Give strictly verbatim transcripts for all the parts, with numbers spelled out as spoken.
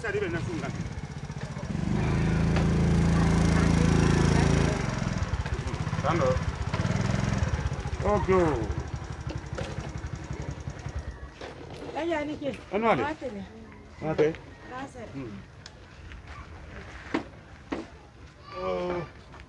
ça arrive na sunga tando okay aya ni ke anwale ate kasar oh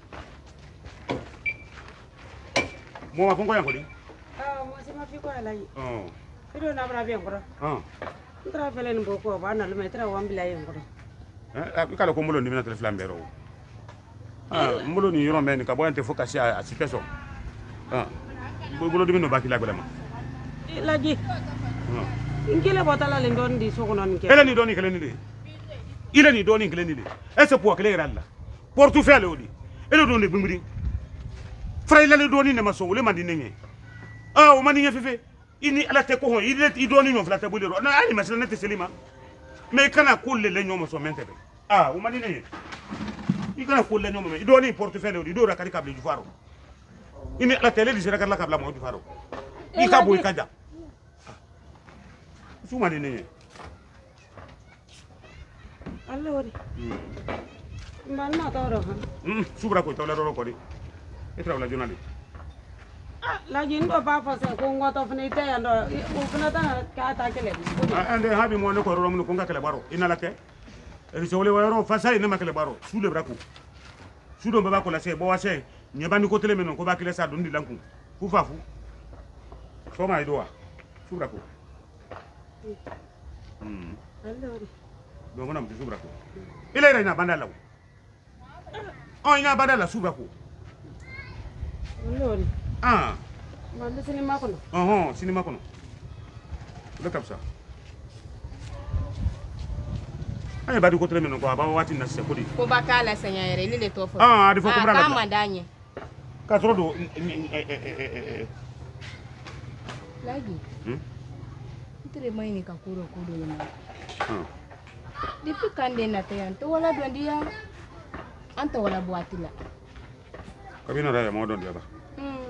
mo ma fongo yango di ah mo se ma fi ko ala yi oh ido na bra bien ko ah tra felen bo ko ba na lu metra wambila yen ko eh kala ko molo ni mina tele flambero ah molo ni yoro men ka bo ante focus a situation ah bolo dimi no baki la golema lagi ah ingile botala le ndon di soko non ke ele ni doni kele ni de ile ni doni kele ni de ese po kele ralla portefeuille odi ele doni bimbiri fra ile le doni ne maso le mandi nenye ah o mandi nyefe ini ala te ko ile i doni no flata bulero na ani masala nete selima me kana kulle le nyomo so mente be ah o mandi nenye i kana kulle nyomo me i doni portefeuille odi do ra kali kable ju faro ini ala tele di sera kala kabla mo ju faro i ka boy kaja suma ni nenye allori man ma tawro han mm subra ko tawla ro ko di etra la jonali ah lagi ndo ba fa se ko ngoto fne te ando o fna ta ka ta kele ande habi mo ne ko ro mo ko ngakale baro ina la ke ri sole waro fa sai ne makale baro sule brako sudo baba ko la se bo wa se nyebani ko tele menon ko ba kile sa dundi lanku fu fafu so ma idoa subra ko mm allori do ngona mu subra ko ile ina bandala oh ina bandala subra ko allori ah ngande sini makono oh sini makono le kapsa ay badi ko tele menon ko ba wati na se ko di ko ba kala sanya yere lile to fo ah adi fo ko brala ka mandanye ka tro do lagi hmm tire mai ni ka kuro kudo na hmm depuis kande na tayan to wala do ndia anta wala boatila kabino raya mo don dia ba hmm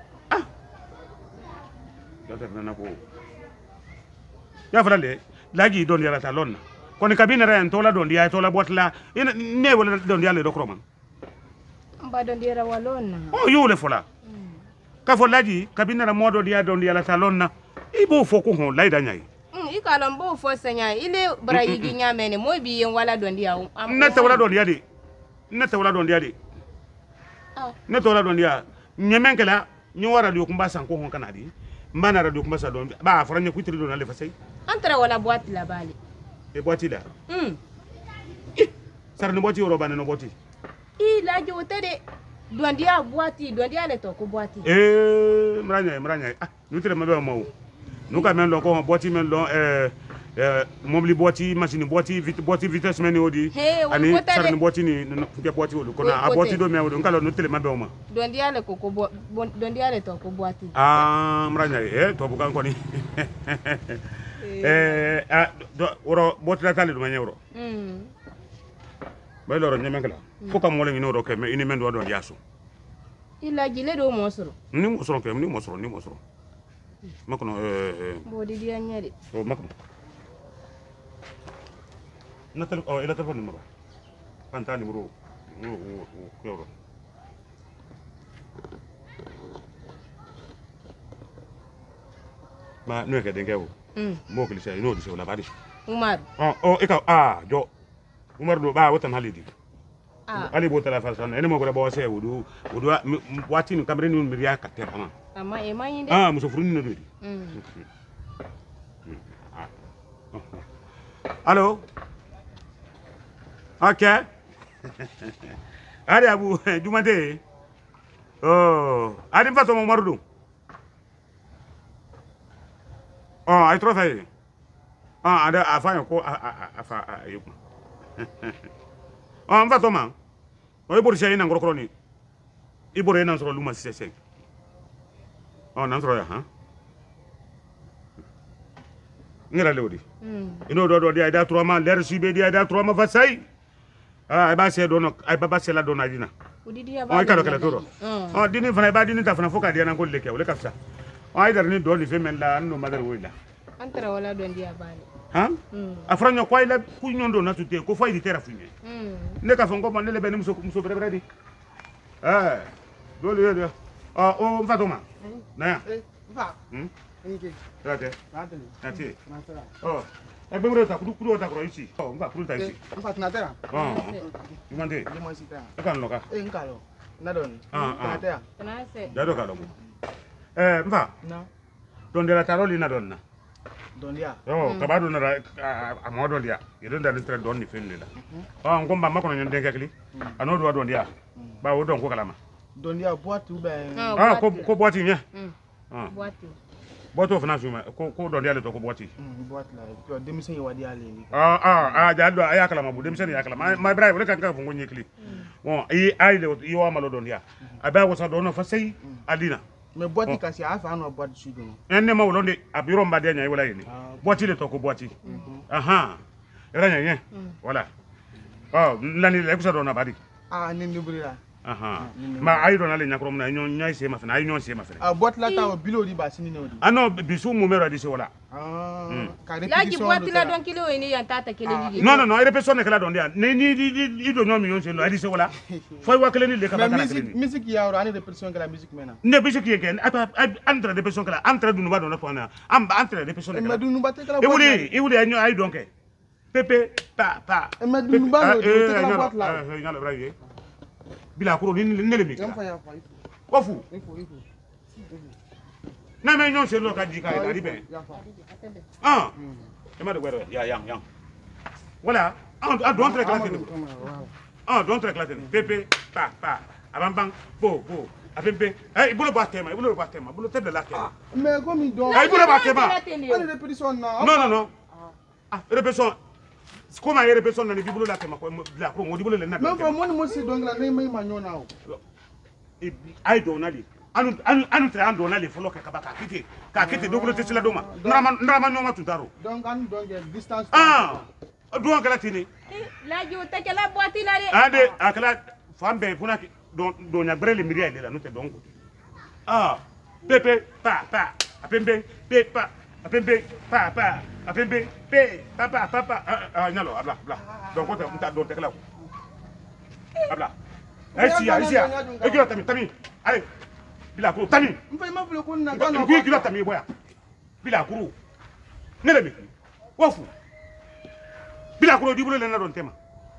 data na ko ya fala le lagi don dia ta lonna koni kabino raya to la don dia to la boatla ina ne wala don dia le do kroman ba don dia walona oh yule fola ka fo lagi kabino ra modo dia don dia la ta lonna ibo fo ko hon laida nyai i kalon bo fo sanya ile bra yigi nyamene mo bi yen wala don dia na ta wala don dia di na ta wala don dia di ah na ta wala don dia nyemen kala nyi wara do kumba san ko hon kana di mbana radio kumba sa don ba faranya kutri don ale fasai antra wala boati la bali e boati da hmm sar no boati roba no boati i la jote de don dia boati don dia le to ko boati eh mranya mranya ah nutre mabe mo nuka men lo ko boati men lo eh eh mobli boati machine boati vite boati vitesse men odi ani sar no boati ni no ke boati wolu kono a boati do me wolu ngalo nutre mabe mo don dia le ko ko don dia le to ko boati ah mranya eh to bukan ko ni eh ah woro boati la tale do manyewro hmm bay loro nyemen kala foka mo le no do ke me ini men do don yaso ila jile do mosoro ni mo soro ke ni mo soro ni mo soro makono eh bodi dia nyari oh makono na tele oh ila telefon numero panta numero o o euro ma no ke dengewo hmm mo ke lisa ino di so la badi umar oh oh e ka ah jo umar do ba wotan halidi ah ali bo tala fasan ene mo ko bo se wudu wudu wati ni kamre ni mi riya ka te ama ama e manyinde ah muso furuni no dodi hmm allo okay ari abu jumate oh ari fato mo marudu oh ay trophée ah ada afa ko afa ayu oh fato ma o ibor sey na ngoro ni ibor na soro luma sese oh nan soro ya ha ngira lewdi hmm ino do do dia da trois mois l'air subé dia da trois mois fasai ah ba se do no ay baba se la do na dina udi dia o kala kala toro hmm oh dini fana ba dini ta fana foka dia na golle ke wala kafsa o ay dar ni do ni fe men la no madar wila antra wala don dia bali han afranya kwa ila kunyondo na tute ko faidi tera funye ne ka fongo man ne le ben muso muso bere bere di eh dole yo ah o mfatoma na ya mfa hm nike ate natani ate natara oh egbe mure ta kudu kudu ta kro isi oh mfa kudu ta isi mfa natara oh imande ni mo sita e kan loka e nkalo nadon ah ah natara Tanase. ya do ka lo eh mfa na don de la taroli na don na dondia oh kabado na a modo dia yedon da entre don ni fenle la oh ngomba makono nyonde kekli anodo wa don dia ba wo don ko kalama dondia boîte ou ben ah ko ko boîte nya Ah. Boîte. boîte of na fuma ko ko don dia le to ko boîte boîte là to demisen wadi ale ah ah ah ja do aya kalama bu dem sen ya kalama my brave le kan ka fungo nyekli bon yi ai le yi wa malo don dia aba wo sa don no fa sei adina mais boîte kasi a fa no boîte sudu no enne ma wolonde abiro mbade nya wala yini boîte le to ko boîte aha era nya nya voilà oh lani le ko sa don na badi ah ni nibrira aha ma ai don ale nya krom na nyon nya se ma fa ai nyon se ma fa ah boîte là ta bilo di ba sini no di ah non bisu mu mero di se wala ah ka Laji répétition boîte la don kilo ni yan tata kele ni. non non non ere personne kala don dia ne ni di do nyomi yon se lo adi se wala foi wa kele ni le ka ba mais kala musique kele ni musique ya ora ni répétition que la musique maintenant ne bisu ki ken ata entre de personne kala entre du no ba don na pona am entre de personne mais kala du nous batte que la e boîte wuli e wuli anyo ai donc pepe pa pa mais du nous ba no eh la boîte là eh nyalo braye bila kuro ni ne le mi jam fa ya fa ofu il faut il faut na me nyon se lo ka di ka ida di be ya fa ah e ma de gwero ya yang yang voilà ah don tre kala tene ah don tre kala tene pepe pa pa abambang bo bo apempe eh ibulo ba tema ibulo ba tema ibulo tebe la tema mais comme il donc ah ibulo ba tema on répétition na non non non ah répétition comment y répétition na ni ibulo la tema ko la ko mo ibulo le na même fa mon mo si donc la ne mai manyona o ay donali anu anu anu tra ando na le folo ka kabaka kiti ka kiti dogulo te sila doma ndama ndama nyoma tutaro donc an donc distance ah do kala tini Laji o take la boîte la de. ade akala fambe puna don don ya brele miri ile la no te dongo ah pepe pa pa apembe pe pa apembe pa pa apembe pe pa pa pa pa ah nyalo abla abla donc ko ta don te kala abla ay si ay si ay kilo tami tami ay bila kuru tami mfa ma fule ko na ga ko kilo tami boya bila kuru ne le mi wofu bila kuru di bulo le na don tema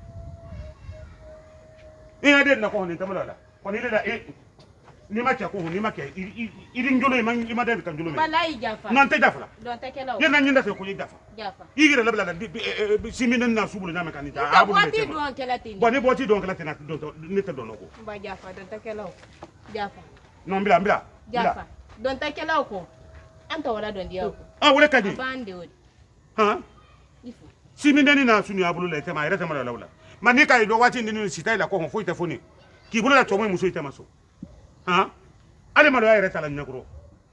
e ade na ko ni tamala la ko ni le da e ni ma cha ko ni ma ke iri njolo ma ni ma de kan njolo me Wallahi jafa. non te jafa Don take la. ye na nyinda se ko ni jafa Jafa. igire la bla la simina na subulu na me kan ta Ka abu le boîte tema don kele tin. bo ni bo ti don kala tena don ne te don ko Ba jafa don take la. Jafa. non bila bila Jafa. Don take la ko. Anta wala don dia ko. ah wala kaji Bande o. ha Ifu. simina ni na sunu abulu le tema ire tema la wala mani kai do wati ni sita ila ko ho foita foni ki bulu la tomo muso itema so ha ale ma do ya ire tala nyakuro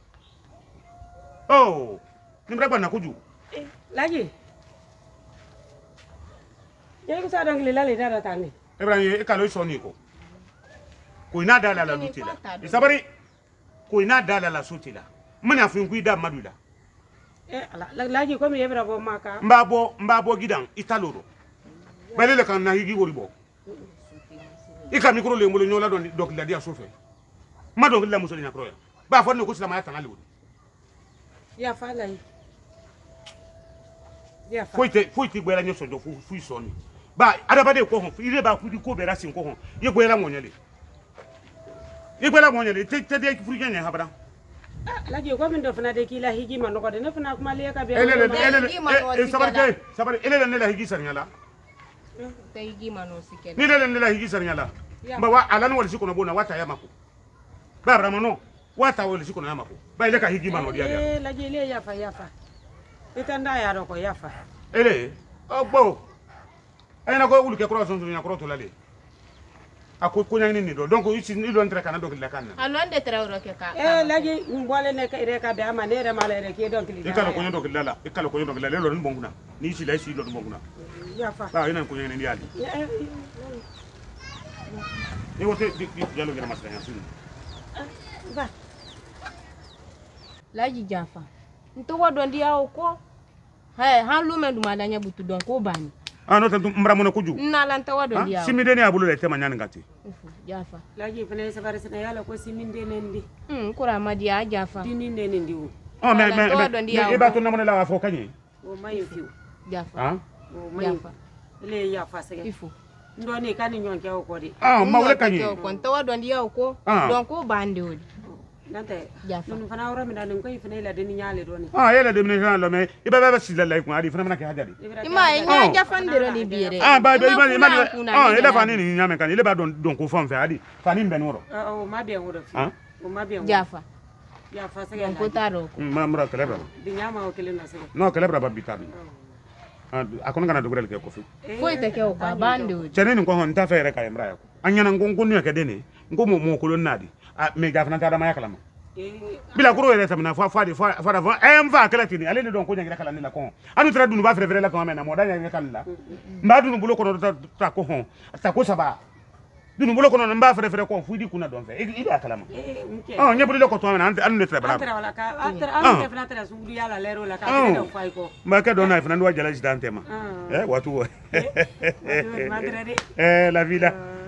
oh ni mra bana kuju Laji. Ye ko sa don le la le da ta ni. Ibrahim e kalo so ni ko ko ina dala la lutila isabari ko ina dala la sutila mani afin ku ida madula Eh ala Laji ko mi yebra bo maka. mbabo mbabo gidan italoro balele kan na higi wori bo ika mikro le ngolo nyola don dok la dia sofe ma don la muso ni akro ya ba fo ne ko sila ma tanale wori Ya fa lai. Ya fa. foite foite gbera nyo sojo fu fu so ni ba adabade ko hon ire ba ku di ko bera sin ko hon ye gbera monyele ye gbera monyele te te de fu genya habara Laji ko min do fana de kila higi man ko de ne fana kuma le ka be. elele ma- elele higi man o e sabari sikela. ke sabari elele ne la higi sarnyala Tay gi mano sikele. ni lele ne la higi sarnyala Ya. ba wa alani wali sikono bona wata ya mako ba ramano wata wali sikono ya mako ba ile ka higi mano dia dia Eh Laji le ya fa ya fa. Itanda ya ro ko ya fa. ele ogbo ayina ko wulu ke kro son nya kro to lale ako ko nyani ni do donc isi ni do entre kana do la kana Alonde trawro ke ka. Eh Laji mbole ne ka ire ka be ama ne re mala re ke don kili. ikalo ko nyodo lala ikalo ko nyodo lala lo bonguna ni isi la isi lo bonguna Ya fa. ba ina ko nyani ni ali Eh, ni wote di di jalo gina masanya sunu Ba. Laji jafa. Nto wa don dia ko. Hey, han lume du madanya butu don ko bani. Ah no tantu mbramona kuju. Na lanta wado dia. Siminde ne abulu le tema nyani ngati. Jafa. Laji fene sabara sina yala ko siminde nendi. Hmm kura madia jafa. Dini nendi wo. Oh mais mais iba to namone la fo kanye. O mayi fiu. Jafa. Ah. O mayi. Ile ya fasege. Ifo. Ndoni kani nyonke ko di. Ah ma wole kanye. Ko nta wado dia ko don ko bande odi. Nante. Jafa. Nun fana wora mi dan ko ifene la deni nyale doni. Ah yele de mina lo me iba ba sila la ko adi fana mana ke hajadi. Ima nya jafa ndero ni biere. Ah ba ba ba ah ile fani ni nyame kan ile ba don don ko fon fe adi fani mben woro. Ah o ma bien woro fi. Ah. O ma bien. Jafa. Ya fasege. Ko taro ko. Ma mura kelebra. Di nyama o kele na sege. No kelebra ba bitani. Ah akon ngana dugurel ke ko fi. Foi te ke o ka bande odi. Chene ni ko hon ta fere ka emra yako. Anyana ngongo ni ke dene. Ngo mo mo ko nadi. Ah me gafna ta da ma yakala ma. Bila kuro ele tamna fa fa fa fa fa em va kala tini ale don ko nyangira kala ni la ko anu tra dunu ba fere fere la ko mena moda nyangira kala mba dunu bulo ko no ta ko hon ta ko saba dunu bulo ko no mba fere fere ko fuidi kuna don fe ida kala ma oh nyabulo ko to mena anu ne tra bra Atra wala ka atra anu ke fana tra sudi yala lero la ka ke do fay ko ma ka do na fana ndo jala jidante ma eh watu madre eh la vida